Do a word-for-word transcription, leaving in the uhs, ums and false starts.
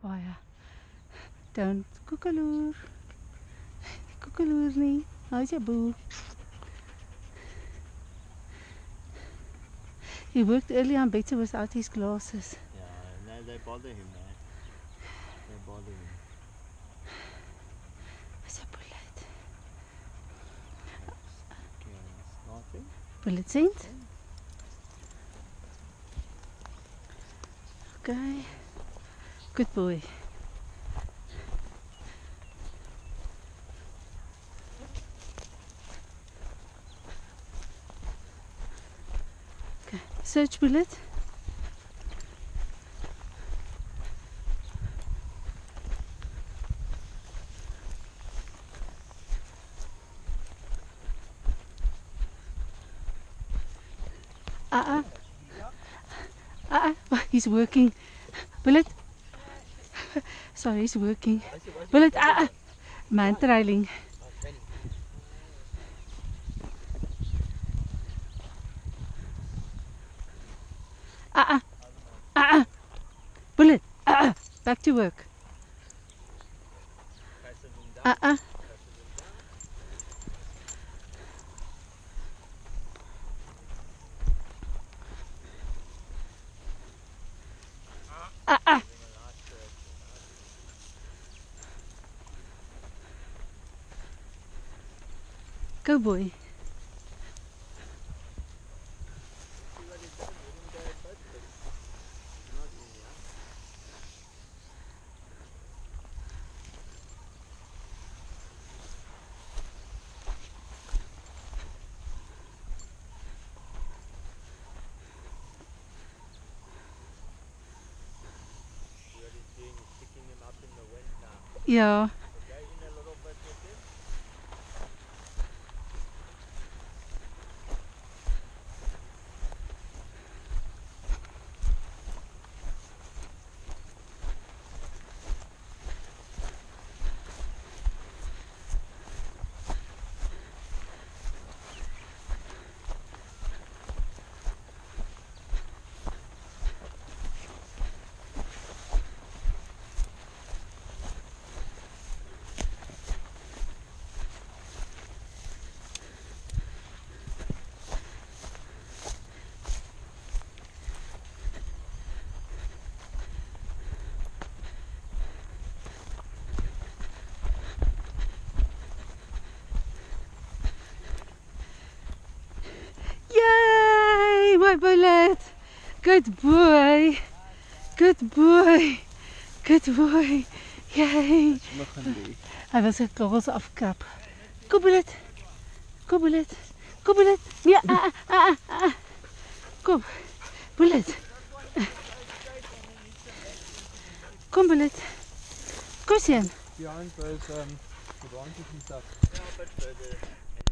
baie. Don't koekeloer. Koekeloer nie. How's your boo? He worked early on better without his glasses. Yeah, no, they bother him, man. They bother him. What's a bullet? Okay, nothing. Bullet sent. Okay. Good boy. Okay. Search bullet. Uh-uh. Uh-uh. He's working. Bullet. Sorry, he's working. Bullet. Uh-uh. Man trailing. Uh-uh. Uh-uh. Bullet. Uh-uh. Back to work. Uh-uh. Uh-uh. Go boy. Yeah. Yay, my bullet. Good boy. Good boy. Good boy. Yay. Hy wil sy kogels afkrap. Kom bullet. Kom bullet. Kom bullet. Nee, ah, ah, ah, ah. Kom. Bullet. Kom bullet. Kom sien. Behind those um, branches and stuff. Yeah, but further.